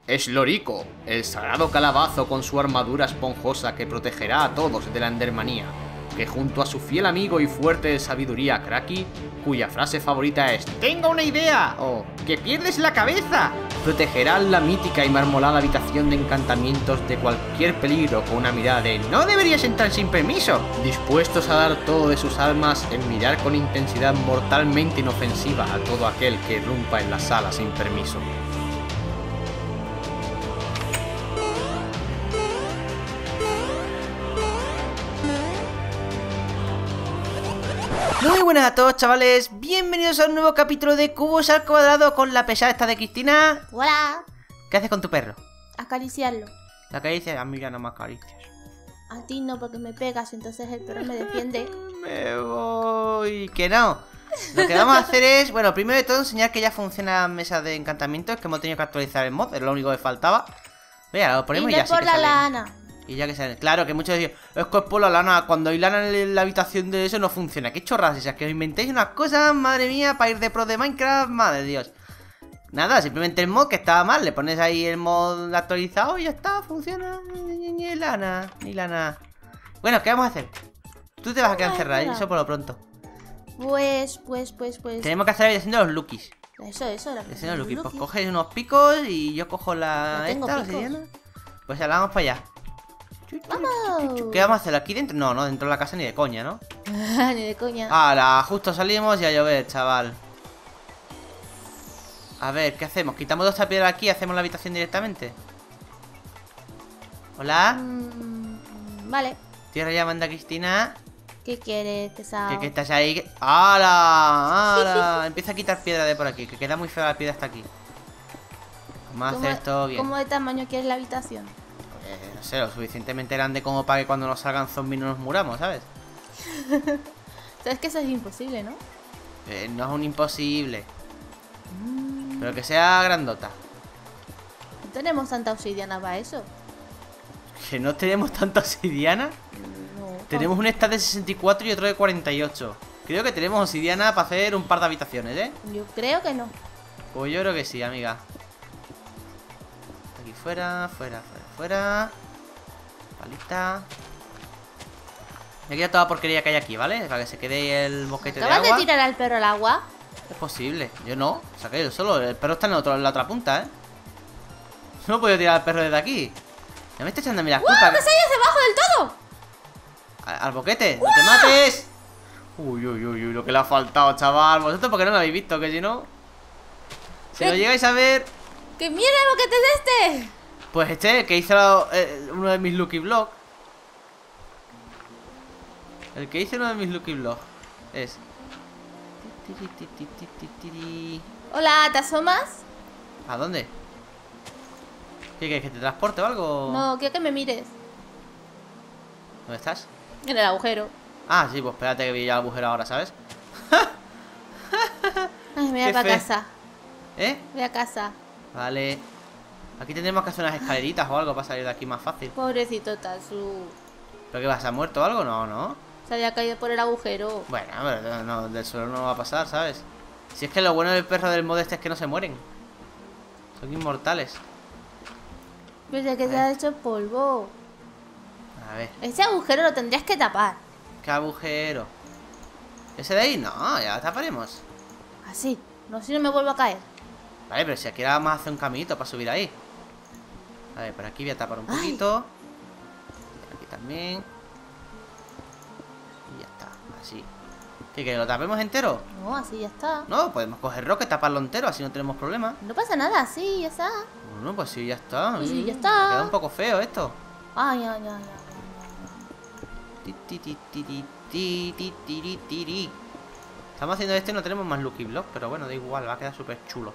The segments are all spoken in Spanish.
es Lorico, el sagrado calabazo con su armadura esponjosa que protegerá a todos de la endermanía, que junto a su fiel amigo y fuerte de sabiduría Kraki, cuya frase favorita es «¡Tengo una idea!» o «¡Que pierdes la cabeza!», protegerán la mítica y marmolada habitación de encantamientos de cualquier peligro con una mirada de «¡No deberías entrar sin permiso!», dispuestos a dar todo de sus almas en mirar con intensidad mortalmente inofensiva a todo aquel que irrumpa en la sala sin permiso. Muy buenas a todos, chavales, bienvenidos a un nuevo capítulo de Cubos al Cuadrado con la pesada esta de Cristina. Hola. ¿Qué haces con tu perro? Acariciarlo. La acaricia, a mí ya no me acaricias. A ti no, porque me pegas, entonces el perro me defiende. Me voy. Que no. Lo que vamos a hacer es, bueno, primero de todo enseñar que ya funciona la mesa de encantamientos, que hemos tenido que actualizar el mod, es lo único que faltaba. Mira, lo ponemos y ya sí por que la sale. lana. Y ya que sale. Claro, que muchos dicen, es que es por la lana, cuando hay lana en la habitación de eso no funciona. Qué chorras esas, que os inventéis unas cosas, madre mía, para ir de pro de Minecraft, madre de Dios. Nada, simplemente el mod que estaba mal, le pones ahí el mod actualizado y ya está, funciona. Ni lana, ni lana. Bueno, ¿qué vamos a hacer? Tú te vas a quedar encerrada, eso por lo pronto. Pues. Tenemos que hacer la habitación de los Lukis. Eso, la De los Lukis. Pues coges unos picos y yo cojo la. No tengo esta, picos. obsidiana. Pues ya la vamos para allá. ¡Vamos! ¿Qué vamos a hacer? ¿Aquí dentro? No, dentro de la casa ni de coña, ¿no? Ni de coña. ¡Hala! Justo salimos y a llover, chaval. A ver, ¿qué hacemos? ¿Quitamos toda esta piedra aquí y hacemos la habitación directamente? ¿Hola? Vale. Tierra llamando a Cristina. ¿Qué quieres, pesado? ¿Qué estás ahí? ¡Hala! ¡Hala! Empieza a quitar piedra de por aquí, que queda muy fea la piedra hasta aquí. Vamos a hacer esto bien. ¿Cómo de tamaño quieres la habitación? No sé, lo suficientemente grande como para que cuando nos salgan zombies no nos muramos, ¿sabes? Sabes que eso es imposible, ¿no? No es un imposible. Pero que sea grandota. No tenemos tanta obsidiana para eso. ¿Que no tenemos tanta obsidiana? No. Tenemos un stack de 64 y otro de 48. Creo que tenemos obsidiana para hacer un par de habitaciones, ¿eh? Yo creo que no. Pues yo creo que sí, amiga. Aquí fuera. Palita. Me queda toda la porquería que hay aquí, ¿vale? Para que se quede el boquete de ¿Acabas agua. de tirar al perro al agua? Es posible, yo no, saqué yo solo. El perro está en la otra punta, ¿eh? No he podido tirar al perro desde aquí. Ya me está echando a mí las culpas. ¡Que se hayas debajo del todo! Al boquete, no te mates. Uy, lo que le ha faltado, chaval. Vosotros porque no lo habéis visto, que si no. Si lo llegáis a ver. ¡Qué mierda de boquete es este! Pues este, que hizo uno de mis Lucky Vlogs. El que hizo uno de mis Lucky Vlogs es. Hola, ¿te asomas? ¿A dónde? ¿Qué quieres? ¿Que te transporte o algo? No, quiero que me mires. ¿Dónde estás? En el agujero. Ah, sí, pues espérate que voy ya al agujero ahora, ¿sabes? Ay, me voy Qué a fe. casa. ¿Eh? Voy a casa. Vale. Aquí tendremos que hacer unas escaleritas o algo para salir de aquí más fácil. Pobrecito Tatsu. ¿Pero qué vas? ¿Se ha muerto o algo? No, no. Se había caído por el agujero. Bueno, pero no, del suelo no va a pasar, ¿sabes? Si es que lo bueno del perro del mod este es que no se mueren. Son inmortales. Pensé que se ha hecho polvo. A ver, Ese agujero lo tendrías que tapar. ¿qué agujero? ¿Ese de ahí? No, ya lo taparemos. Así. No, si no me vuelvo a caer. Vale, pero si aquí ahora vamos a hacer un caminito para subir ahí. A ver, por aquí voy a tapar un Ay. poquito. Aquí también. Y ya está, así. ¿Qué, que lo tapemos entero? No, así ya está. No, podemos coger roca y taparlo entero, así no tenemos problema. No pasa nada, así ya está. Bueno, pues sí, ya está. Pues sí, ya Me está. queda un poco feo esto. Ay. Tiri. Estamos haciendo este y no tenemos más Lucky Block, pero bueno, da igual, va a quedar súper chulo.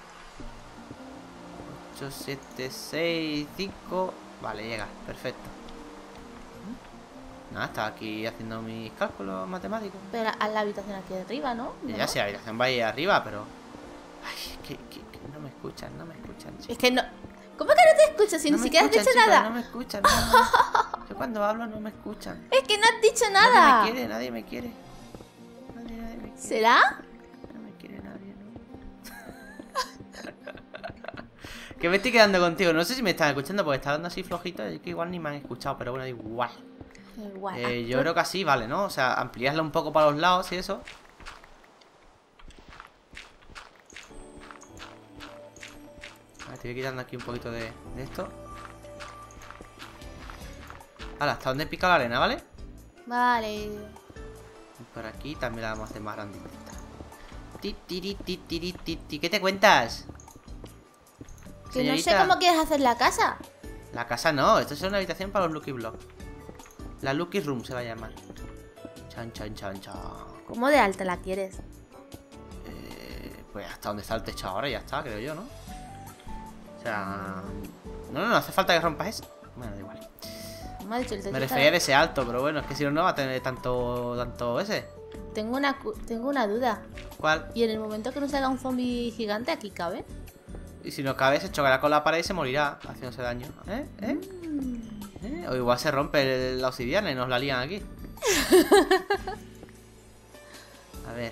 8, 7, 6, 5. Vale, llega, perfecto. Nada, estaba aquí haciendo mis cálculos matemáticos. Pero haz la habitación aquí arriba, ¿no? Y ya sé, la habitación va ahí arriba, pero. Ay, es que no me escuchan, chicos. Es que no. ¿Cómo que no te escucho si No ni me siquiera has escuchan, dicho chicos, nada? No me escuchan, Yo cuando hablo no me escuchan. Es que no has dicho nada. Nadie me quiere. Nadie me quiere. ¿Será? No me quiere nadie, ¿no? Que me estoy quedando contigo. No sé si me están escuchando porque está dando así flojito. Es que igual ni me han escuchado, pero bueno, da igual. Yo creo que así vale, ¿no? O sea, ampliarla un poco para los lados y eso. Vale, estoy quitando aquí un poquito de esto. Ahora, ¿hasta dónde pica la arena, vale? Vale. Y por aquí también la vamos a hacer más grandita. ¿Qué te cuentas? Que Señorita. no sé cómo quieres hacer la casa. La casa no, esto es una habitación para los Lucky Blocks. La Lucky Room se va a llamar. Chan, chan, chan, chan. ¿Cómo de alta la quieres? Pues hasta donde está el techo ahora ya está, creo yo, ¿no? O sea... No hace falta que rompas eso. Bueno, da igual. Me ha dicho el techo Me está- refería de ese alto, pero bueno, es que si no, no va a tener tanto ese. Tengo una duda. ¿Cuál? Y en el momento que nos haga un zombie gigante, ¿aquí cabe? Y si no cabe, se chocará con la pared y se morirá haciéndose daño. O igual se rompe la obsidiana y nos la lían aquí. A ver.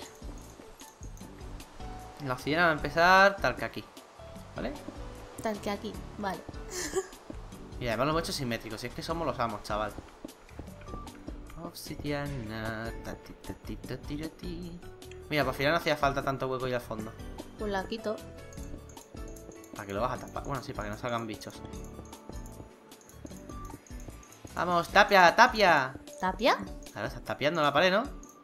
La obsidiana va a empezar tal que aquí. ¿Vale? Tal que aquí, vale. Y además lo hemos hecho simétrico. Si es que somos los amos, chaval. Obsidiana. Mira, para final no hacía falta tanto hueco ahí al fondo. Pues la quito. ¿Para que lo vas a tapar? Bueno, sí, para que no salgan bichos. Vamos, tapia, tapia. ¿Tapia? Claro, estás tapiando la pared, ¿no?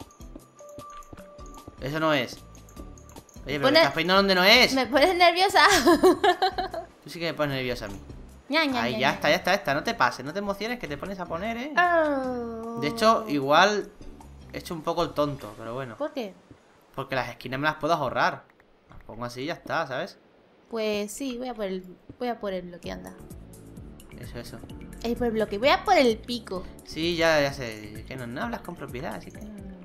Eso no es. Oye, pero Pone- me estás poniendo donde no es. Me pones nerviosa. Tú sí que me pones nerviosa a mí. Ña, ña, Ahí, ña, ya ña. está, ya está, ya está. No te pases, no te emociones que te pones a poner, ¿eh? Oh. De hecho, igual he hecho un poco el tonto, pero bueno. ¿Por qué? Porque las esquinas me las puedo ahorrar. Las pongo así y ya está, ¿sabes? Pues sí, voy a por el bloque, anda. Eso. Por el bloque, voy a por el pico. Sí, ya sé. Que no hablas con propiedad, así que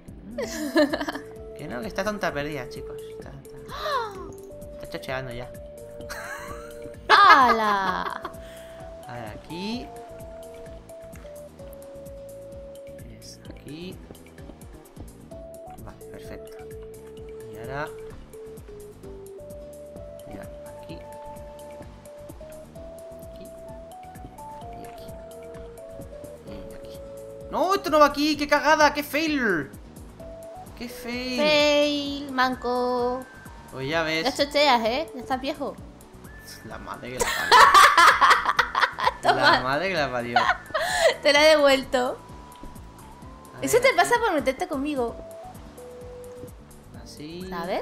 que no, que está tonta perdida, chicos. Está chocheando ya. ¡Hala! A ver, aquí. Es aquí. Vale, perfecto. Y ahora. Mira, aquí. Aquí. Y aquí. Y aquí. ¡No! Esto no va aquí. ¡Qué cagada! ¡Qué fail! ¡Qué fail! Fail, manco. Pues ya Ya ves. chocheas, ¿eh? Ya estás viejo. La madre que la parió. La madre que la parió. Te la he devuelto. A Eso ver, te pasa por meterte conmigo, así. ¿sabes?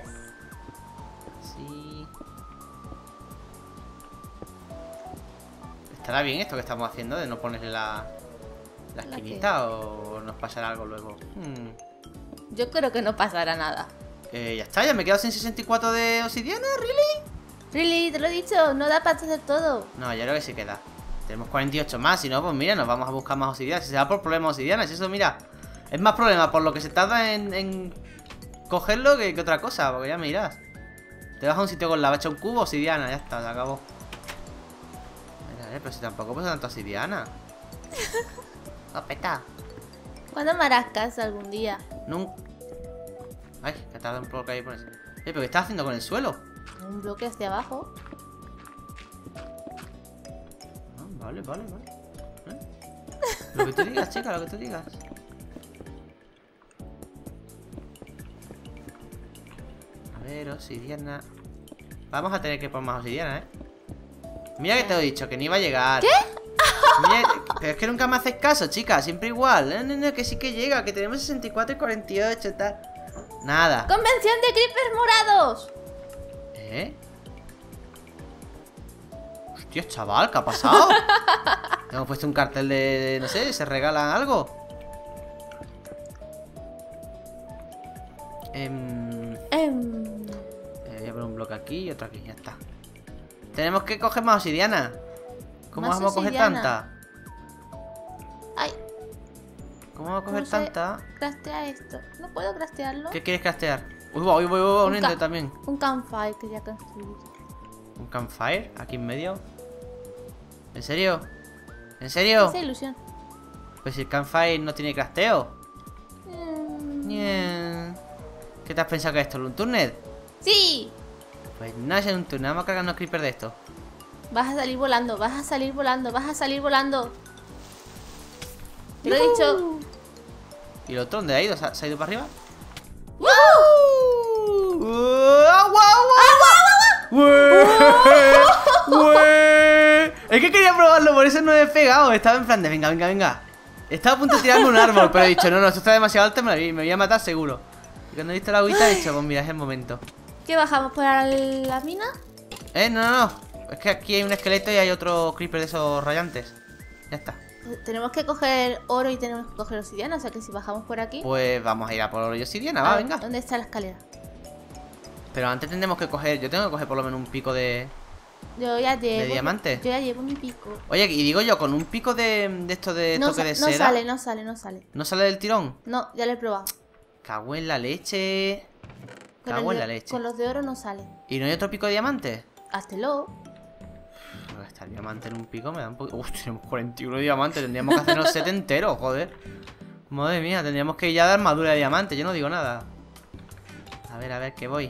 Así. ¿Estará bien esto que estamos haciendo de no ponerle la esquinita o nos pasará algo luego? Yo creo que no pasará nada. Ya está, ya me he quedado sin 64 de obsidiana, ¿really? Really, te lo he dicho, no da para hacer todo. No, ya creo que sí queda. Tenemos 48 más, si no, pues mira, nos vamos a buscar más obsidiana. Si se da por problemas obsidianas, eso mira, es más problema por lo que se tarda en cogerlo que otra cosa, porque ya me dirás. Te vas a un sitio con lava, echa un cubo, obsidiana, ya está, se acabó. Mira, pero si tampoco pasa tanta obsidiana. Peta. ¿Cuándo me harás caso algún día? Nunca. Ay, que tarda un poco ahí ponerse. ¿Pero qué estás haciendo con el suelo? Un bloque hacia abajo. Ah, vale. Lo que tú digas, chica, lo que tú digas. A ver, obsidiana. Vamos a tener que poner más obsidiana, ¿eh? Mira que te he dicho que ni iba a llegar. ¿Qué? Mira, pero es que nunca me haces caso, chica. Siempre igual. No, que sí que llega. Que tenemos 64 y 48 y tal. Nada. ¡Convención de creepers morados! ¿Eh? Hostia, chaval, ¿qué ha pasado? Hemos puesto un cartel de... no sé, ¿se regalan algo? Voy a poner un bloque aquí y otro aquí, ya está. Tenemos que coger más obsidiana. ¿Cómo Más vamos a coger obsidiana. tanta? ¡Ay! ¿Cómo vamos a coger ¿Cómo se tanta? craftea esto? ¿No puedo craftearlo? ¿Qué quieres castear? Voy uniendo ca- también. Un campfire que ya construí. ¿Un campfire? ¿Aquí en medio? ¿En serio? ¿En serio? Esa ilusión. Pues si el campfire no tiene crafteo. Mm, Ñe. ¿Qué te has pensado que es esto? ¿Un turnet? ¡Sí! Pues no es un turnet, vamos a cargarnos creepers de esto. Vas a salir volando, vas a salir volando, vas a salir volando. Te lo he dicho. ¿Y el otro dónde ha ido? ¿Se ha ido para arriba? ¡Woo! ¡Agua, agua! Es que quería probarlo, por eso no he pegado. Estaba en plan de venga, venga, venga. Estaba a punto de tirarme un árbol, pero he dicho, no, esto está demasiado alto, me voy a matar seguro. Y cuando he visto la agüita he dicho, pues mira, es el momento. ¿Qué bajamos por la mina? No. Es que aquí hay un esqueleto y hay otro creeper de esos rayantes. Ya está. Tenemos que coger oro y tenemos que coger obsidiana, o sea que si bajamos por aquí... Pues vamos a ir a por oro y obsidiana, A va, ver, venga. ¿dónde está la escalera? Pero antes tendremos que coger, yo tengo que coger por lo menos un pico de Yo ya llevo... ¿De diamante? Yo ya llevo mi pico. Oye, y digo yo, con un pico de esto de No, toque de no seda. sale, no sale, no sale. ¿No sale del tirón? No, ya lo he probado. Cago en la leche. Cago en la leche. Con los de oro no sale. ¿Y no hay otro pico de diamante? Háztelo. Está el diamante en un pico, me da un poco... Uf, tenemos 41 diamantes, tendríamos que hacernos 7 enteros, joder. Madre mía, tendríamos que ir ya de armadura de diamante, yo no digo nada. A ver, que voy.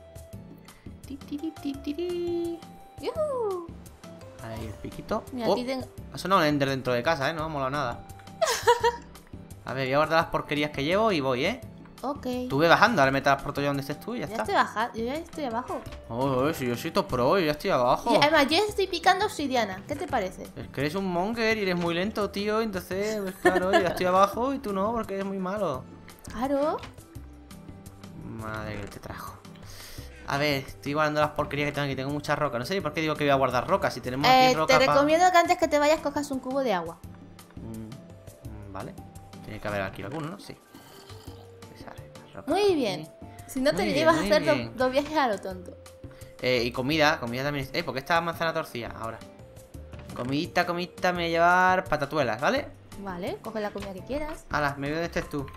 ¡Yuhu! Ahí el piquito. Mira, Oh, aquí tengo... ha sonado un ender dentro de casa, no me ha molado nada. A ver, voy a guardar las porquerías que llevo y voy, Ok. Tú ve bajando, ahora me transporto yo donde estés tú y ya Ya está. estoy bajando, yo ya estoy abajo. Oh, si yo soy top pro, yo ya estoy abajo. Y además, yo estoy picando obsidiana. ¿Qué te parece? Es que eres un monger y eres muy lento, tío. Entonces, pues claro, yo ya estoy abajo y tú no, porque eres muy malo. Claro. Madre que te trajo. A ver, estoy guardando las porquerías que tengo aquí. Tengo muchas rocas. No sé ni por qué digo que voy a guardar rocas. Si tenemos aquí rocas. Te recomiendo que antes que te vayas cojas un cubo de agua. Vale. Tiene que haber aquí alguno, ¿no? Sí. Muy bien. Si no te Muy bien, ibas a muy hacer bien. dos viajes a lo tonto. Y comida también. ¿Por qué está manzana torcida? Ahora. Comidita, me voy a llevar patatuelas, ¿vale? Vale, coge la comida que quieras. Hala, me veo donde estés tú.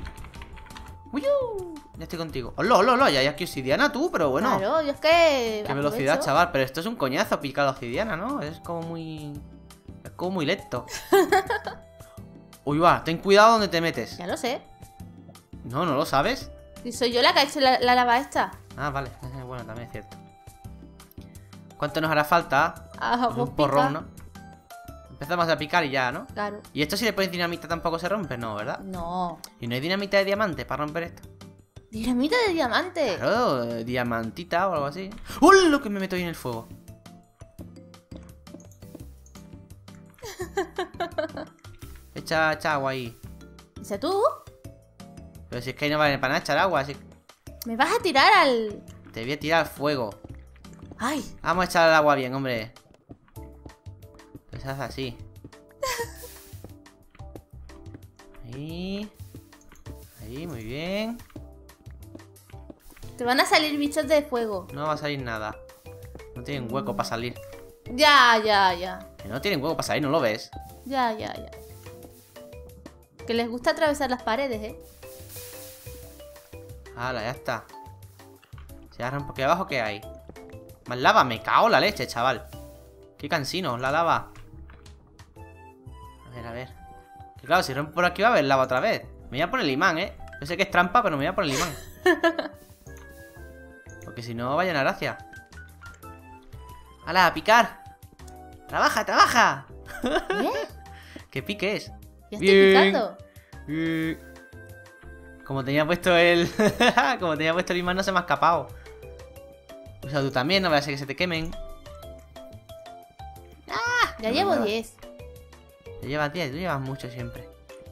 ¡Uyú! Ya estoy contigo. ¡Hola! Ya hay aquí obsidiana tú, pero bueno. Claro, yo es que... Qué velocidad, chaval. Pero esto es un coñazo picar la obsidiana, ¿no? Es como muy... Es como muy lento. Uy, va, ten cuidado donde te metes. Ya lo sé. No lo sabes. Si soy yo la que ha hecho la lava esta. Ah, vale. Bueno, también es cierto. ¿Cuánto nos hará falta? Ah, Pues vos un porrón, pica. ¿no? Empezamos a picar y ya, ¿no? Claro. ¿Y esto si le pones dinamita tampoco se rompe? No, ¿verdad? No. ¿Y no hay dinamita de diamante para romper esto? Dinamita de diamante. Claro, diamantita o algo así. ¡Uy! Lo que me meto ahí en el fuego. Echa agua ahí. Dice tú. Pero si es que ahí no vale para nada echar agua, así que Me vas a tirar al... te voy a tirar al fuego. Ay. Vamos a echar el agua bien, hombre. Pues se hace así. Ahí, muy bien. Te van a salir bichos de fuego. No va a salir nada. No tienen hueco para salir. Ya. Que no tienen hueco para salir, ¿no lo ves? Ya. Que les gusta atravesar las paredes, ¿eh? Hala, ya está. Se agarran porque abajo, ¿qué hay? Más lava, me cago en la leche, chaval. Qué cansino, la lava. A ver. Que claro, si rompo por aquí va a haber lava otra vez. Me voy a poner el imán, ¿eh? Yo sé que es trampa, pero me voy a poner el imán. Porque si no, vaya una gracia. ¡Hala, a picar! ¡Trabaja! ¿Eh? ¿Qué pique es? Ya estoy picando. Como tenía puesto el... Como tenía puesto el imán no se me ha escapado. O sea, tú también, no vaya a ser que se te quemen. Ya llevo 10. Te llevas 10, tú llevas mucho siempre.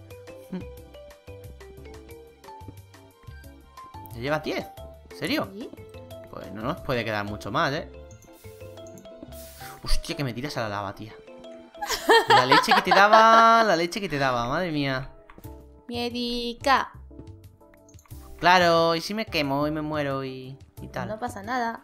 ¿Te llevas 10? ¿En serio? ¿Sí? Pues no nos puede quedar mucho más, ¿eh? Hostia, que me tiras a la lava, tía. La leche que te daba, madre mía. Miedica. Claro, y si me quemo y me muero y tal. No pasa nada.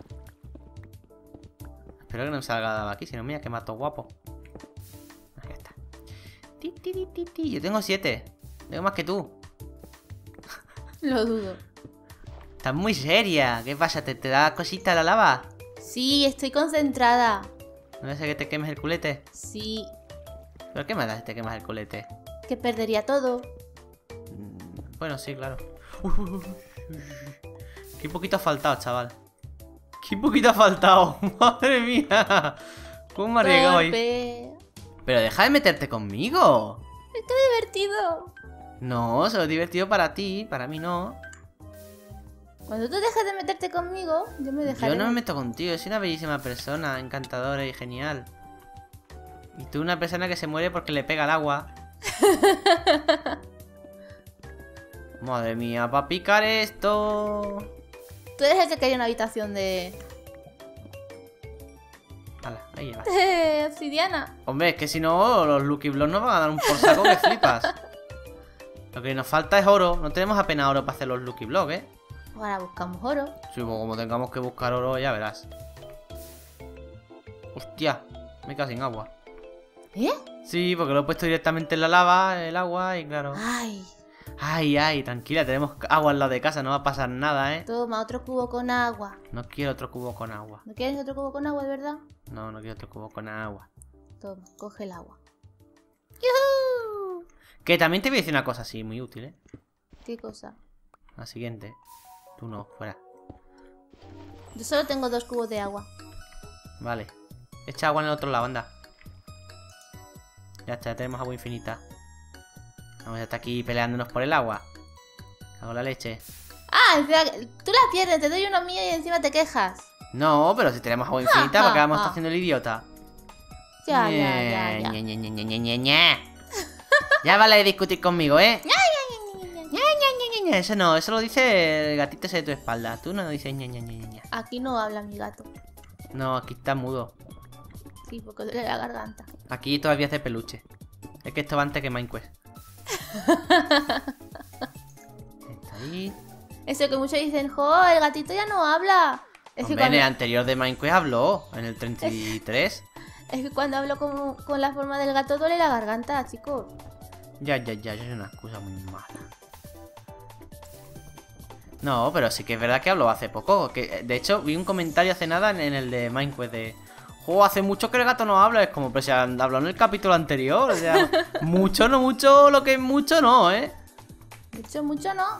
Espero que no me salga lava aquí, si no, mira que mato guapo. Ahí está. Yo tengo 7. Tengo más que tú. Lo dudo. Estás muy seria. ¿Qué pasa? ¿Te da cosita la lava? Sí, estoy concentrada. ¿No sé que te quemes el culete? Sí. ¿Pero qué me da si te quemas el culete? Que perdería todo. Bueno, sí, claro. Qué poquito ha faltado, chaval. Qué poquito ha faltado. Madre mía. ¿Cómo me arriesgo ahí? Torpe. Pero deja de meterte conmigo. ¡Qué divertido! No, solo es divertido para ti, para mí no. Cuando tú dejes de meterte conmigo, yo me dejaré. Yo no me meto contigo, soy una bellísima persona, encantadora y genial. Y tú una persona que se muere porque le pega el agua. Madre mía, para picar esto. Tú eres el que quería una habitación de... Hala, ahí va. obsidiana. Hombre, es que si no, los Lucky Blocks nos van a dar un por saco que flipas. Lo que nos falta es oro. No tenemos apenas oro para hacer los Lucky Blocks, ¿eh? Ahora buscamos oro. Sí, pues como tengamos que buscar oro, ya verás. Hostia, me he quedado sin agua. ¿Eh? Sí, porque lo he puesto directamente en la lava, el agua, y claro. Ay, Ay, tranquila, tenemos agua al lado de casa, no va a pasar nada, ¿eh? toma otro cubo con agua. No quiero otro cubo con agua. ¿No quieres otro cubo con agua, de verdad? No, no quiero otro cubo con agua. Toma, coge el agua. ¡Yuhu! Que también te voy a decir una cosa así, muy útil, ¿eh? ¿Qué cosa? La siguiente. Tú no, fuera. Yo solo tengo 2 cubos de agua. Vale. Echa agua en el otro lado, anda. Ya está, ya tenemos agua infinita. Vamos a estar aquí peleándonos por el agua. Hago la leche. Ah, encima tú la pierdes, te doy uno mío y encima te quejas. No, pero si tenemos agua infinita, ¿para qué vamos a estar haciendo el idiota? Ya. Ya vale de discutir conmigo, ¿eh? Eso no, eso lo dice el gatito ese de tu espalda. Tú no dices ña. Aquí no habla mi gato. No, aquí está mudo. Sí, porque duele la garganta. Aquí todavía hace peluche. Es que esto va antes que Minecraft. Está ahí. Eso que muchos dicen, jo, el gatito ya no habla. Hombre, en el anterior de Minecraft habló, en el 33. Es que cuando hablo con la forma del gato duele la garganta, chicos. Ya, es una excusa muy mala. No, pero sí que es verdad que habló hace poco. Que, de hecho, vi un comentario hace nada en el de Minecraft de... ¡Jo, hace mucho que el gato no habla! Es como, pero se habló en el capítulo anterior. O sea, mucho, no mucho, lo que es mucho no, ¿eh? Mucho no.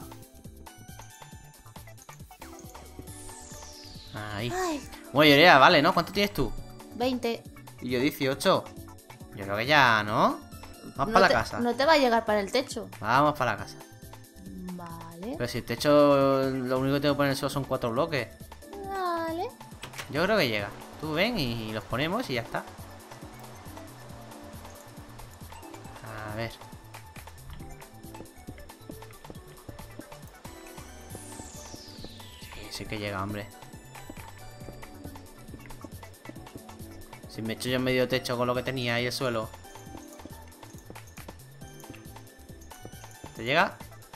Ahí. Ay, Bueno, Yorea, vale, ¿no? ¿Cuánto tienes tú? 20. Y yo 18. Yo creo que ya, ¿no? Vamos para la casa. No te va a llegar para el techo. Vamos para la casa. Vale. Pero si el techo, lo único que tengo que poner solo son 4 bloques. Vale. Yo creo que llega. Tú ven y los ponemos y ya está. A ver. Sí que llega, hombre. Si me echo yo medio techo con lo que tenía ahí el suelo. ¿Te llega?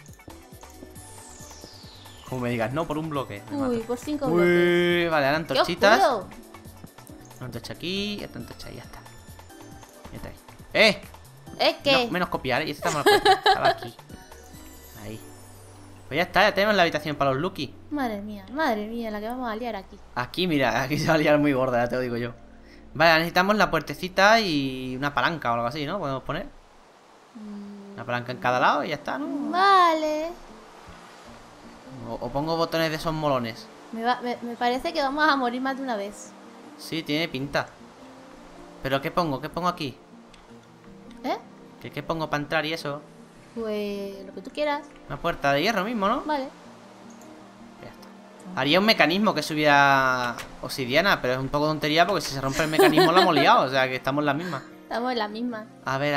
Como me digas, no, por un bloque. Me Uy, mata. por 5 bloques. Uy, vale, ahora ¡Qué antorchitas. oscuro! Una antorcha aquí, esta antorcha ahí, ya está. Ya está ahí. ¡Eh! ¿Es qué? No, menos copiar, y esta está mal puesta. Estaba aquí. Ahí. Pues ya está, ya tenemos la habitación para los Lucky. Madre mía, la que vamos a liar aquí. Aquí, mira, aquí se va a liar muy gorda, ya te lo digo yo. Vale, necesitamos la puertecita y una palanca o algo así, ¿no? Podemos poner una palanca en cada lado y ya está, ¿no? Vale. O pongo botones de esos molones. Me parece que vamos a morir más de una vez. Sí, tiene pinta. ¿Pero qué pongo? ¿Qué pongo aquí? ¿Eh? ¿Qué pongo para entrar y eso? Pues lo que tú quieras. Una puerta de hierro mismo, ¿no? Vale. Ya está. Haría un mecanismo que subiera obsidiana, pero es un poco tontería porque si se rompe el mecanismo lo hemos liado. O sea que estamos en la misma. Estamos en la misma. A ver.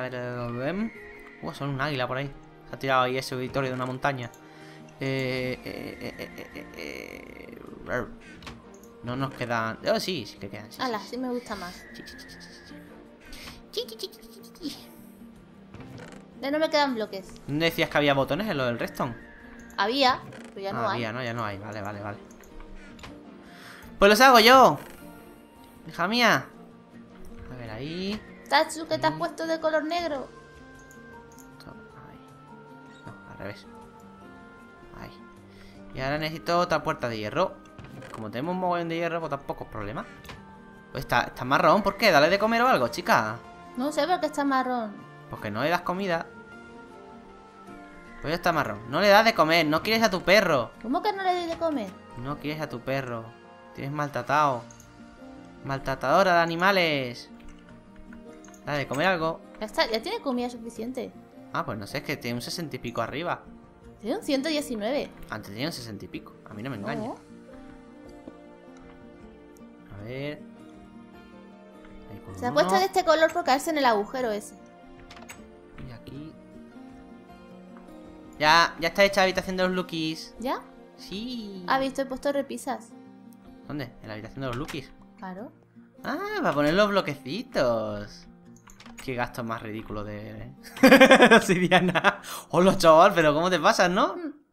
Son un águila por ahí. Se ha tirado ahí ese auditorio de una montaña. No nos quedan. Oh, sí que quedan. Sí, Ala, sí me gusta más. Ya no me quedan bloques. ¿Dónde decías que había botones en lo del redstone? Había, pero ya no hay. Había, ¿no? Ya no hay. Vale. Pues los hago yo. Hija mía. A ver, ahí. Tatsu, que te has puesto de color negro. Ahí. No, al revés. Ahí. Y ahora necesito otra puerta de hierro. Como tenemos un mogollón de hierro, pues tampoco es problema. Pues está marrón, ¿por qué? Dale de comer o algo, chica. No sé por qué está marrón. Porque no le das comida. Pues ya está marrón. No le das de comer, no quieres a tu perro. ¿Cómo que no le doy de comer? No quieres a tu perro. Tienes maltratado. Maltratadora de animales. Dale, de comer algo. Ya está, ya tiene comida suficiente. Ah, pues no sé, es que tiene un 60 y pico arriba. Tiene un 119. Antes tenía un 60 y pico. A mí no me engaña. No. A ver. Ahí con Se ha uno. puesto de este color por caerse en el agujero ese. Y aquí. Ya está hecha la habitación de los Lukis. ¿Ya? Sí. Ha visto, he puesto repisas. ¿Dónde? En la habitación de los Lukis. Claro. Ah, para poner los bloquecitos. Qué gasto más ridículo de obsidiana. Hola, chaval, pero ¿cómo te pasas, no?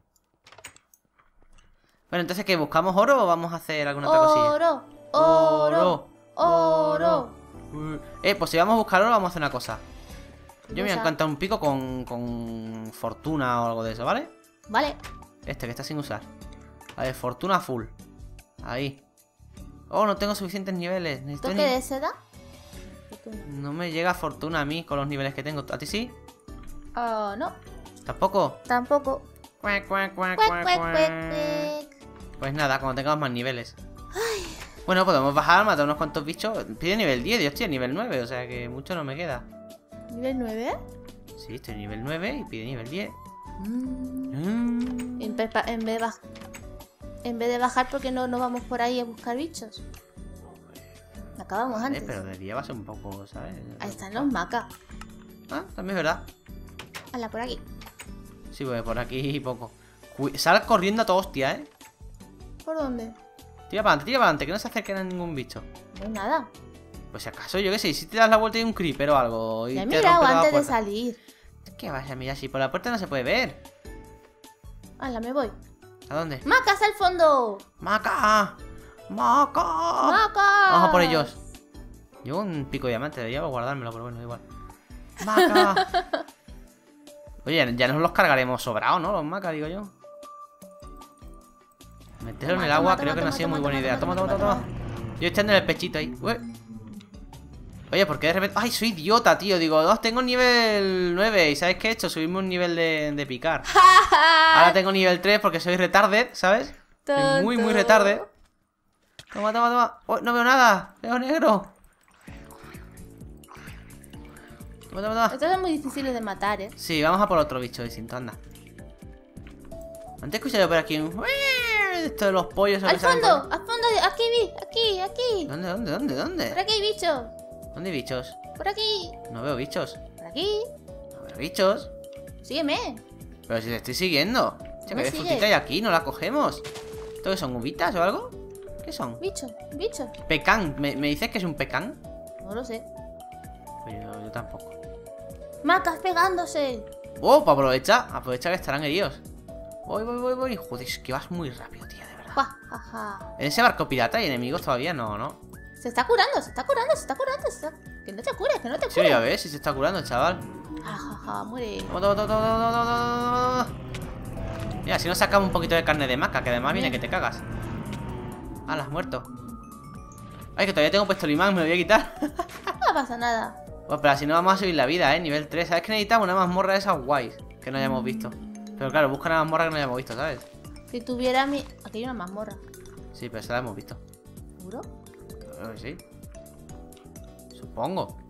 Bueno, entonces, ¿qué? ¿Buscamos oro o vamos a hacer alguna otra cosilla? Oro, oro, oro. Pues si vamos a buscar oro, vamos a hacer una cosa. ¿Qué Yo me voy a cosa? encantar un pico con fortuna o algo de eso, ¿vale? Vale. Este que está sin usar. A ver, fortuna full. Ahí. Oh, no tengo suficientes niveles. Necesito ¿Toque de seda? No me llega fortuna a mí con los niveles que tengo. ¿A ti sí? Oh, no. ¿Tampoco? Tampoco. Cuac, cuac, cuac, Cuec, cuac, cuec, cuac. cuec, cuec. Pues nada, cuando tengamos más niveles. Bueno, podemos bajar, matar unos cuantos bichos. Pide nivel 10, yo estoy a nivel 9, o sea que mucho no me queda. ¿Nivel 9? Sí, estoy a nivel 9 y pide nivel 10. En vez de bajar, ¿por qué no vamos por ahí a buscar bichos? Acabamos antes. Pero de día va a ser un poco, ¿sabes? Ahí están los macas. Ah, también es verdad. Hala, por aquí. Sí, pues por aquí poco. Sal corriendo a toda hostia, ¿eh? ¿Por dónde? Tira para adelante, que no se acerquen a ningún bicho. No hay nada. Pues si acaso, yo qué sé, si te das la vuelta y hay un creeper o algo. Y Ya he te mirado rompe toda la antes de puerta. salir. ¿Qué vas a mirar? Si por la puerta no se puede ver. Hala, me voy. ¿A dónde? ¡Macas al fondo! ¡Maca! ¡Maca! ¡Macas! Vamos a por ellos. Llevo un pico de diamante, debería guardármelo, pero bueno, igual. ¡Maca! Oye, ya nos los cargaremos sobrados, ¿no? Los macas, digo yo. Meterlo en el agua creo que no ha sido muy buena idea. Toma, toma, toma. Yo echando en el pechito ahí. Oye, ¿por qué de repente...? ¡Ay, soy idiota, tío! Digo, tengo nivel 9. ¿Y sabes qué he hecho? Subimos un nivel de picar. Ahora tengo nivel 3 porque soy retarded, ¿sabes? Soy muy, muy retarded. Toma, toma, toma. Oh, no veo nada. Veo negro. Toma, toma, toma. Estos son muy difíciles de matar, ¿eh? Sí, vamos a por otro bicho distinto, anda. Antes escuché yo por aquí un... Esto de los pollos... ¡Al fondo! ¡Al fondo! ¡Aquí vi! ¡Aquí! ¡Aquí! ¿Dónde, dónde, dónde, Por dónde? aquí hay bichos. ¿Dónde hay bichos? Por aquí. No veo bichos. Por aquí. No veo bichos. Sígueme. Pero si te estoy siguiendo. Che, me que sigues? frutita hay aquí, no la cogemos. ¿Esto qué son? ¿Uvitas o algo? ¿Qué son? Bicho. Bicho. Pecan. ¿Me dices que es un pecan? No lo sé. Pues yo tampoco. Macas pegándose. Oh, pues aprovecha que estarán heridos. Voy. Joder, es que vas muy rápido, tío, de verdad. Ja, ja, ja. En ese barco pirata hay enemigos todavía, no. Se está curando, se está curando, se está curando. Que no te cures, que no te Sí, cures. ya ves, si se está curando, chaval. Ja, ja, ja, muere. Toma. Mira, si nos sacamos un poquito de carne de maca, que además viene que te cagas. Ah, la has muerto. Ay, que todavía tengo puesto el imán, me lo voy a quitar. No pasa nada. Pues pero así no vamos a subir la vida, nivel 3. ¿Sabes que necesitamos una mazmorra de esas guays? Que no hayamos visto. Pero claro, busca una mazmorra que no hayamos visto, ¿sabes? Si tuviera mi... Aquí hay una mazmorra. Sí, pero esa la hemos visto. ¿Seguro? Creo que sí. Supongo.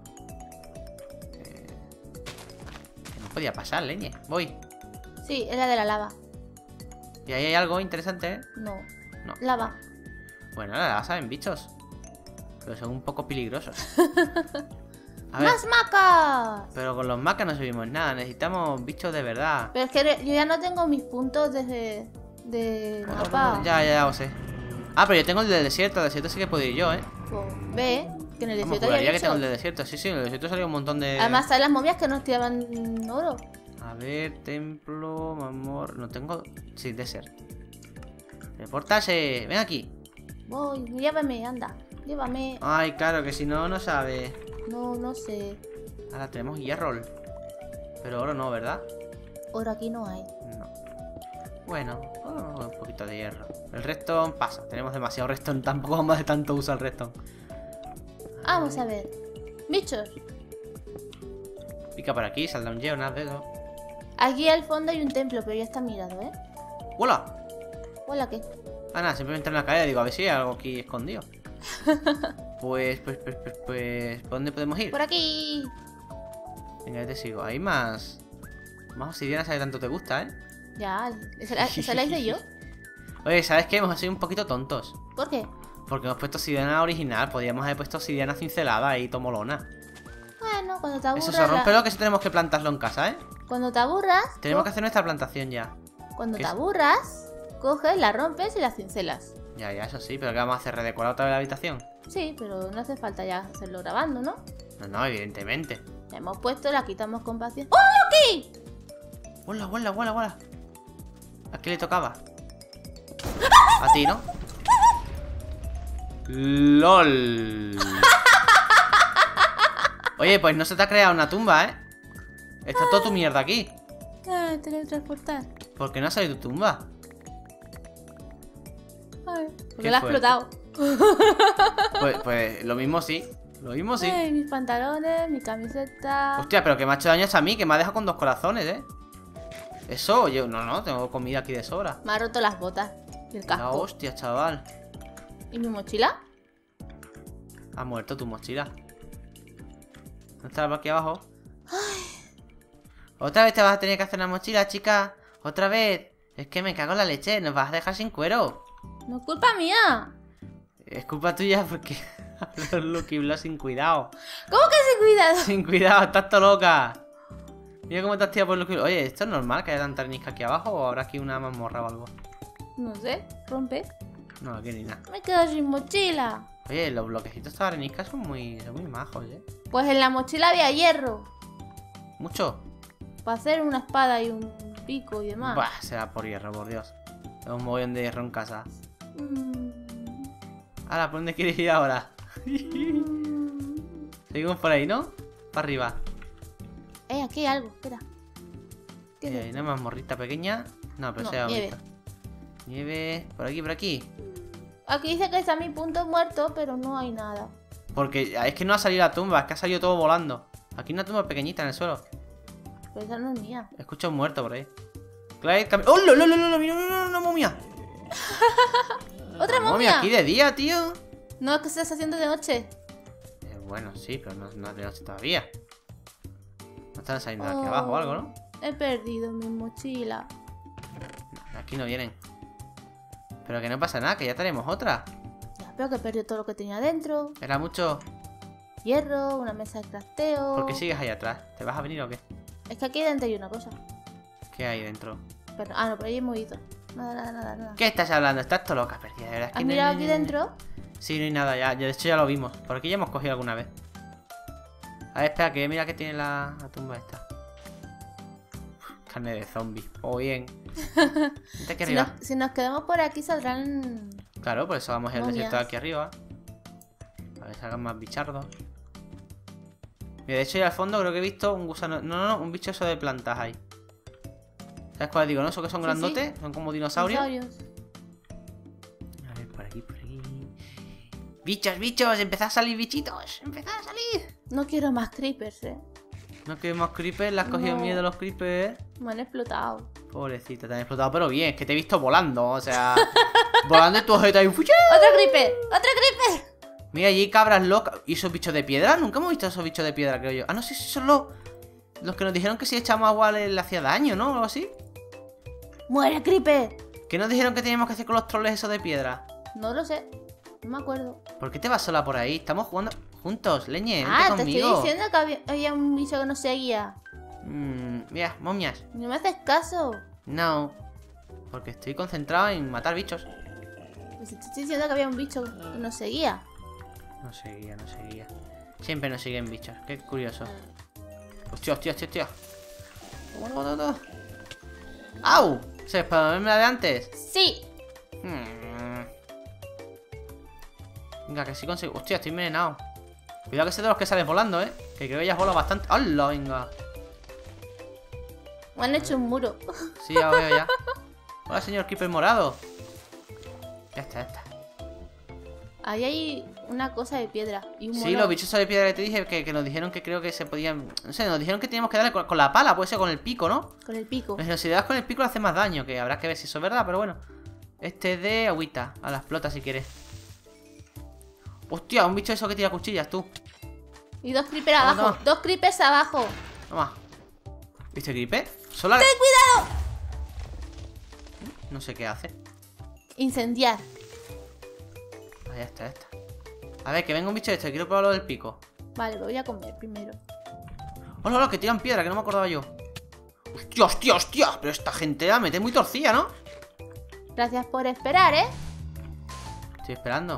Que no podía pasar, leñe. Voy. Sí, es la de la lava. Y ahí hay algo interesante, ¿eh? No. No. Lava. Bueno, la lava saben bichos. Pero son un poco peligrosos. A ver, ¡Más macas! pero con los macas no subimos nada. Necesitamos bichos de verdad. Pero es que yo ya no tengo mis puntos desde... de mapa. Ya lo sé. Ah, pero yo tengo el del desierto. El desierto sí que puedo ir yo, ¿eh? Pues, ve, que en el Vamos, desierto había juraría que tengo el bichos. del desierto. Sí, en el desierto salió un montón de... Además, hay las momias que nos tiraban oro. A ver, templo, mamor... No tengo... Sí, desert. Reportarse. Ven aquí. Voy, llévame, anda. Llévame. Ay, claro, que si no, no sabe. No sé. Ahora tenemos hierro. Pero oro no, ¿verdad? Oro aquí no hay. No. Bueno, un poquito de hierro. El redstone pasa. Tenemos demasiado redstone. Tampoco vamos de tanto uso al redstone. Vamos a ver. Bichos. Pica por aquí, saldrá un geo, nada de eso. Aquí al fondo hay un templo, pero ya está mirado, ¿eh? ¡Hola! Hola, ¿qué? Ah, nada, simplemente en la calle digo, a ver si hay algo aquí escondido. Pues, ¿por dónde podemos ir? Por aquí. Venga, yo te sigo. Hay más... Más obsidiana, ¿sabes? Tanto te gusta, ¿eh? Ya, esa la hice yo. Oye, ¿sabes qué? Hemos sido un poquito tontos. ¿Por qué? Porque hemos puesto obsidiana original. Podríamos haber puesto obsidiana cincelada y tomolona. Bueno, cuando te Eso aburras. se rompe lo que sí tenemos que plantarlo en casa, ¿eh? Cuando te aburras. Tenemos que hacer nuestra plantación ya. Cuando ¿Qué te es? aburras, coges, la rompes y la cincelas. Ya, eso sí, pero ¿qué vamos a hacer? ¿Redecorar otra vez la habitación? Sí, pero no hace falta ya hacerlo grabando, ¿no? No, evidentemente. La hemos puesto, la quitamos con paciencia. ¡Oh, Loki! ¡Vuela! ¿A quién le tocaba? A ti, ¿no? ¡Lol! Oye, pues no se te ha creado una tumba, ¿eh? Está toda tu mierda aquí. Ah, teletransportar. ¿Por qué no ha salido tu tumba? Ay, ¿Qué porque la ha fue? explotado. Pues lo mismo sí. Lo mismo sí. Ay, mis pantalones, mi camiseta. Hostia, pero que me ha hecho daño es a mí, que me ha dejado con 2 corazones, ¿eh? Eso, yo... No, tengo comida aquí de sobra. Me ha roto las botas y el La casco. hostia, chaval. ¿Y mi mochila? Ha muerto tu mochila. ¿No está por aquí abajo? Otra vez te vas a tener que hacer una mochila, chica. Otra vez. Es que me cago en la leche. Nos vas a dejar sin cuero. No es culpa mía. Es culpa tuya porque los Lucky Block sin cuidado. ¿Cómo que sin cuidado? Sin cuidado, estás todo loca. Mira cómo te has tirado por Lucky Block. Oye, ¿esto es normal que haya tanta arenisca aquí abajo o habrá aquí una mazmorra o algo? No sé, rompe. No, aquí ni nada. Me quedo sin mochila. Oye, los bloquecitos de arenisca son muy majos, ¿eh? Pues en la mochila había hierro. Mucho. Para hacer una espada y un pico y demás. Bah, será por hierro, por Dios. Tengo un mogollón de hierro en casa. Ahora, ¿por dónde quieres ir ahora? Seguimos por ahí, ¿no? Para arriba. Aquí hay algo, espera. ¿Qué es Hay esto? una mazmorrita pequeña. No, pero No, sea nieve. bonita. Nieve. Por aquí. Aquí dice que está mi punto muerto, pero no hay nada. Porque es que no ha salido la tumba, es que ha salido todo volando. Aquí hay una tumba pequeñita en el suelo. Pero esa no es mía. Escucho un muerto por ahí. Clyde, ¡oh, lo! Mira, una momia! ¡Otra Una momia! aquí de día, tío. No, es que se está haciendo de noche. Bueno, sí, pero no es de noche todavía. No están saliendo de aquí abajo o algo, ¿no? He perdido mi mochila. Aquí no vienen. Pero que no pasa nada, que ya tenemos otra. Ya, pero que he perdido todo lo que tenía dentro. Era mucho. Hierro, una mesa de crafteo. ¿Por qué sigues ahí atrás? ¿Te vas a venir o qué? Es que aquí dentro hay una cosa. ¿Qué hay dentro? Pero, no, por ahí hemos ido. Nada. ¿Qué estás hablando? Estás todo loca, perdida. De verdad es que ¿Has no- mirado no- aquí no- dentro? Sí, no hay nada ya. De hecho ya lo vimos. Por aquí ya hemos cogido alguna vez. A ver, espera, que mira que tiene la tumba esta. Carne de zombie. O bien. Vente aquí Si arriba. nos, si nos quedamos por aquí saldrán... Claro, por eso vamos al momias. desierto de aquí arriba. A ver, salgan más bichardos. Mira, de hecho, ahí al fondo creo que he visto un gusano. No, un bicho eso de plantas ahí. ¿Sabes cuál digo, no? Esos que son Sí, grandotes, son como dinosaurios. dinosaurios. A ver, por aquí. ¡Bichos! ¡Empezad a salir bichitos! ¡Empezad a salir! No quiero más creepers, No queremos creepers, le has cogido No. miedo a los creepers. Me han explotado. Pobrecita, te han explotado, pero bien, es que te he visto volando, o sea. Volando en tu objeto ahí. ¡Fuchi! ¡Otro creeper! ¡Otro creeper! Mira allí cabras locas. ¿Y esos bichos de piedra? Nunca hemos visto esos bichos de piedra, creo yo. Ah, no, sí, son los que nos dijeron que si echamos agua le hacía daño, ¿no? O algo así. ¡Muere, creeper! ¿Qué nos dijeron que teníamos que hacer con los troles esos de piedra? No lo sé. No me acuerdo. ¿Por qué te vas sola por ahí? Estamos jugando juntos, leñe, vente Ah, te conmigo. estoy diciendo que había un bicho que nos seguía. Mira, momias. No me haces caso. No. Porque estoy concentrado en matar bichos. Pues te estoy diciendo que había un bicho que nos seguía. No seguía. Siempre nos siguen bichos. Qué curioso. Hostia. Toma. ¡Au! ¿Se es para verme la de antes? Sí. Venga, que sí consigo. Hostia, estoy envenenado. Cuidado que sé de los que sales volando, Que creo que ya has volado bastante. ¡Hala! Venga. Me han hecho un muro. Sí, ya veo ya. Hola, señor Creeper morado. Ya está. Ahí hay una cosa de piedra y un Sí, mono. los bichos de piedra que te dije que nos dijeron que creo que se podían. No sé, nos dijeron que teníamos que darle con la pala, puede ser con el pico, ¿no? Con el pico. Pero si le das con el pico le hace más daño, que habrá que ver si eso es verdad, pero bueno. Este es de agüita, a las flotas si quieres. Hostia, un bicho eso que tira cuchillas, tú. Y 2 creepers Toma, abajo. toma. 2 creepers abajo. Toma. ¿Viste creeper? Sola. ¡Ten cuidado! No sé qué hace. Incendiar. Ah, ya está, ya está. A ver, que venga un bicho de este. Quiero probar lo del pico. Vale, lo voy a comer primero. Hola, hola, que tiran piedra, que no me acordaba yo. Hostia, hostia, hostia. Pero esta gente la mete muy torcida, ¿no? Gracias por esperar, ¿eh? Estoy esperando.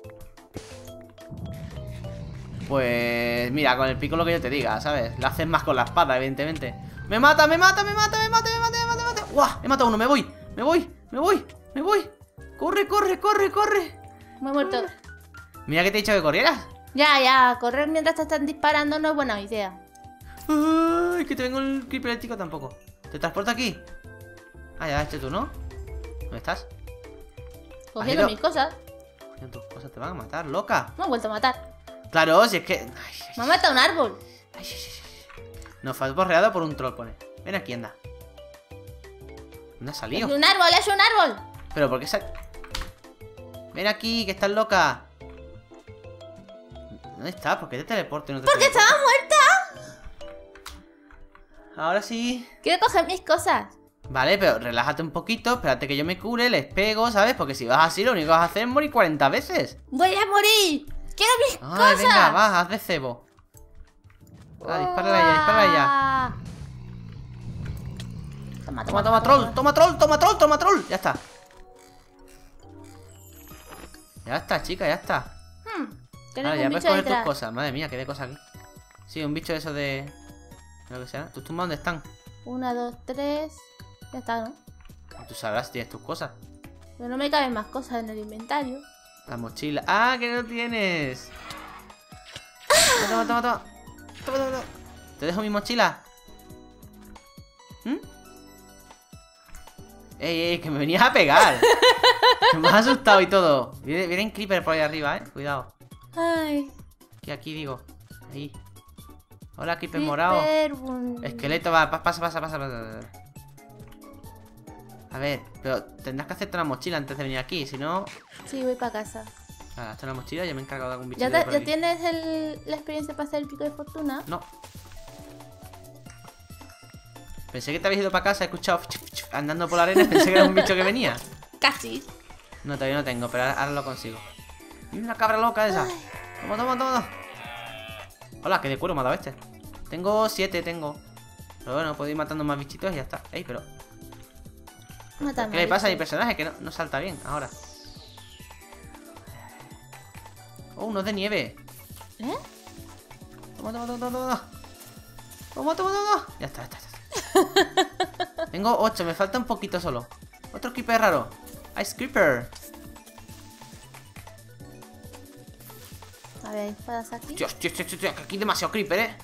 Pues mira, con el pico lo que yo te diga, ¿sabes? Lo haces más con la espada, evidentemente. ¡Me mata, me mata, me mata, me mata, me mata, me mata, me mata! ¡Guau! He matado a uno, me voy, me voy, me voy, me voy. ¡Corre, corre, corre, corre! Me he muerto. Mira que te he dicho que corrieras. Ya, correr mientras te están disparando no es buena idea. Ay, que te vengo el creeper eléctrico tampoco. ¿Te transporta aquí? Ah, ya, tú, ¿no? ¿Dónde estás? Cogiendo ido? mis cosas. Coño, tus cosas te van a matar, loca. Me han vuelto a matar. Claro, si es que... Ay, Me ha matado un árbol. nos fue borreado por un troll, pone. Ven aquí, anda. ¿Dónde has Es salido? un árbol, es un árbol. Pero ¿por qué sal...? Ven aquí, que estás loca. ¿Dónde estás? ¿Por qué te teleporto y no te Porque teleporto? estaba muerta. Ahora sí. Quiero coger mis cosas. Vale, pero relájate un poquito. Espérate que yo me cure, les pego, ¿sabes? Porque si vas así, lo único que vas a hacer es morir 40 veces. Voy a morir. Quiero mis Ay, cosas. venga, va, haz de cebo. Ah, dispárale ya, dispárale ya. Ah. Toma, Toma, troll, toma, troll, toma, troll, toma, troll. Ya está. Ya está, chica, ya está. Tenemos Vale, ya un puedes bicho coger tus detrás. cosas. Madre mía, qué de cosas aquí. Sí, un bicho de eso de... Lo que sea. ¿Tus tumbas dónde están? 1, 2, 3. Ya está, ¿no? Tú sabrás si tienes tus cosas. Pero no me caben más cosas en el inventario. La mochila. ¡Ah, que no tienes! Toma, toma, toma. Toma, toma, toma. ¿Te dejo mi mochila? ¿Mm? ¡Ey, que me venías a pegar! Que me has asustado y todo. Vienen creeper por ahí arriba, cuidado. Ay. Aquí digo. Ahí. Hola, creeper morado. Esqueleto, va, pasa. A ver, pero tendrás que hacerte una mochila antes de venir aquí, si no... Sí, voy para casa. Hazte una mochila, yo me he encargado de algún bicho. ¿Ya tienes la experiencia para hacer el pico de fortuna? No. Pensé que te habías ido para casa, he escuchado andando por la arena, pensé que era un bicho que venía. Casi. No, todavía no tengo, pero ahora lo consigo. Y una cabra loca esa. Toma. Hola, que de cuero me ha dado este. Tengo 7, tengo. Pero bueno, puedo ir matando más bichitos y ya está. Ey, pero... Mátame. ¿Qué le pasa a mi personaje? Que no salta bien ahora. Oh, uno de nieve. ¿Eh? Toma. Ya está. Tengo 8, me falta un poquito solo. Otro creeper raro. Ice Creeper. A ver, espadas aquí. Tío, que aquí hay demasiado creeper,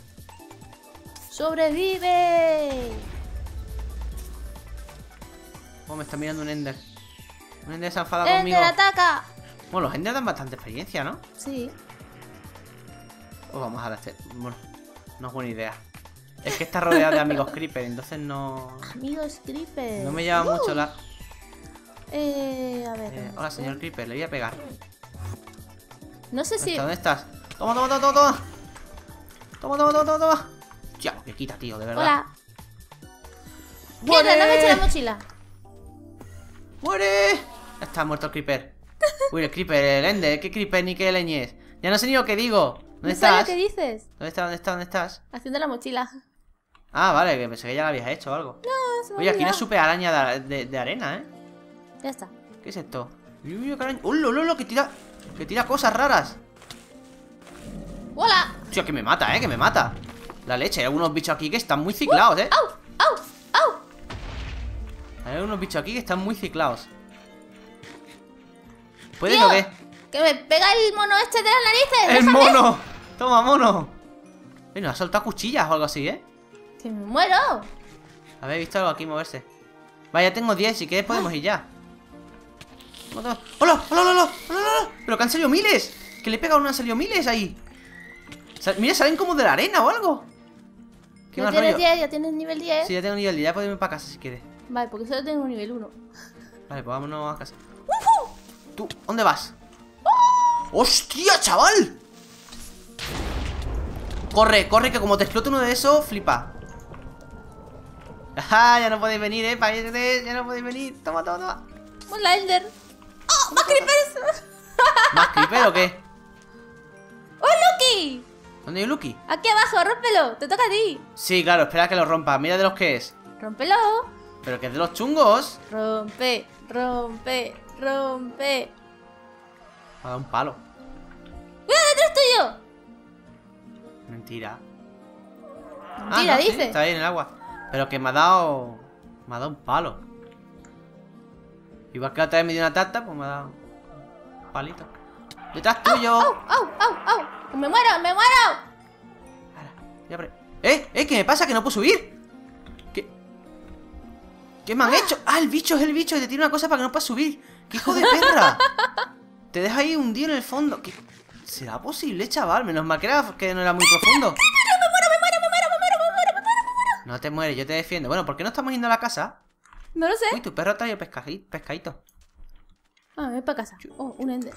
¡Sobrevive! Oh, me está mirando un Ender. Un Ender se ha enfadado conmigo. ¡Ender, ataca! Bueno, los Ender dan bastante experiencia, ¿no? Sí. Pues vamos a dar este... Bueno, no es buena idea. Es que está rodeado de amigos creeper, entonces no... Amigos creeper. No me llama mucho la... A ver. hola, señor creeper, le voy a pegar. No sé si... ¿Dónde estás? Toma. Tía, lo que quita, tío, de verdad. Hola. Mierda, no me eché la mochila. ¡Muere! Ya está muerto el creeper. Uy, el creeper, el Ender, ¿qué creeper ni qué leñes? Ya no sé ni lo que digo. ¿Dónde ¿No sabes estás? lo que dices? ¿Dónde estás? Haciendo la mochila. Ah, vale, que pensé que ya la habías hecho o algo. No, se me Oye, aquí olvidó. una super araña de arena, ¿eh? Ya está. ¿Qué es esto? Uy, qué araña. ¡Lolo! Que tira cosas raras. ¡Hola! Tío, que me mata, que me mata. La leche, hay algunos bichos aquí que están muy ciclados, ¡Au! Hay algunos bichos aquí que están muy ciclados. ¿Puedes Tío, o qué? ¡Que me pega el mono este de las narices! ¡El ¡Déjame! mono! ¡Toma, mono! Bueno, ha soltado cuchillas o algo así, ¿eh? ¡Que me muero! ¿Habéis visto algo aquí moverse? Vaya, tengo 10, si quieres podemos ir ya. ¡Hola! ¡Pero que han salido miles! ¡Que le he pegado han salido miles ahí! Mira, salen como de la arena o algo. ¿Qué Ya más tienes rollo? 10, ya tienes nivel 10. Sí, ya tengo nivel 10, ya podemos ir para casa si quieres. Vale, porque solo tengo nivel 1. Vale, pues vámonos a casa. ¿Tú? ¿Dónde vas? ¡Hostia, chaval! Corre, corre, que como te explote uno de esos, flipa. Ajá, ya no podéis venir, países, ya no podéis venir. Toma, toma, toma. Hola, Elder. ¡Oh, más creepers! ¿Más creeper o qué? ¡Oh, Lucky! ¿Dónde hay Lucky? Aquí abajo, rómpelo. Te toca a ti. Sí, claro, espera que lo rompa. Mira de los que es. Rómpelo. Pero que es de los chungos. Rompe, rompe, rompe. Me ha dado un palo. ¡Cuidado, detrás tuyo! Mentira. Mentira, no, sí, dice. está ahí en el agua. Pero que me ha dado. Me ha dado un palo. Igual que la otra vez me dio una tarta, pues me ha dado un palito. ¡Detrás tuyo! ¡Au, au, au, au! ¡Me muero, me muero! Ahora, ya ¿qué me pasa? Que no puedo subir. ¿Qué me han hecho? Ah, el bicho es el bicho y te tira una cosa para que no puedas subir. ¡Qué hijo de perra! Te deja ahí hundido en el fondo. ¿Qué? ¿Será posible, chaval? Menos mal que no era muy profundo. No te mueres, yo te defiendo. Bueno, ¿por qué no estamos yendo a la casa? No lo sé. Uy, tu perro trae pescadito. Ah, ven para casa. Oh, un Ender.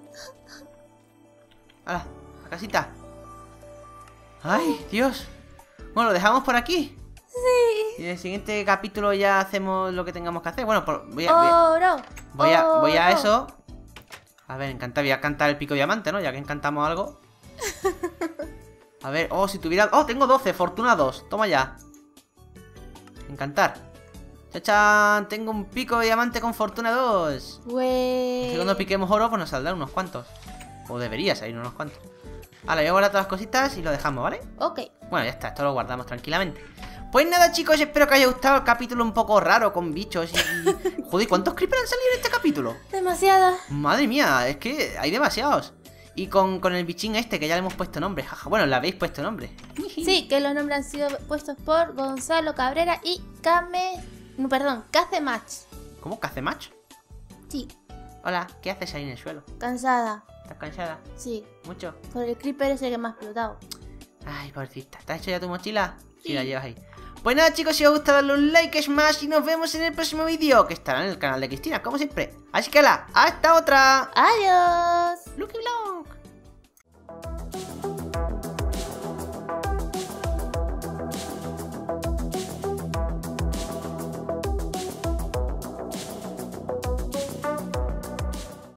¡Hala! ¡La casita! ¡Ay, Dios! Bueno, lo dejamos por aquí. Sí. Y en el siguiente capítulo ya hacemos lo que tengamos que hacer. Bueno, voy Oro. a eso. A ver, voy a cantar el pico diamante, ¿no? Ya que encantamos algo. A ver, si tuviera... Oh, tengo 12, fortuna 2. Toma ya. Encantar. ¡Chachán! Tengo un pico de diamante con fortuna 2. Güey. Si cuando piquemos oro, pues nos saldrán unos cuantos. O debería salir unos cuantos. Vale, voy a guardar todas las cositas y lo dejamos, ¿vale? Ok. Bueno, ya está, esto lo guardamos tranquilamente. Pues nada, chicos, espero que os haya gustado el capítulo un poco raro con bichos y... Joder, ¿cuántos creepers han salido en este capítulo? Demasiada. Madre mía, es que hay demasiados. Y con el bichín este que ya le hemos puesto nombre, jaja. Bueno, le habéis puesto nombre. Sí, que los nombres han sido puestos por Gonzalo Cabrera y Cacemach. ¿Cómo? ¿Cacemach? Sí, Hola, ¿qué haces ahí en el suelo? cansada. ¿Estás cansada? Sí, ¿Mucho? por el creeper ese que me ha explotado. Ay, pobrecita, ¿te has hecho ya tu mochila? Sí, Sí. la llevas ahí. Pues nada, chicos, si os gusta darle un like, smash y nos vemos en el próximo vídeo, que estará en el canal de Cristina, como siempre. Así que hasta otra. Adiós. Lucky Vlog.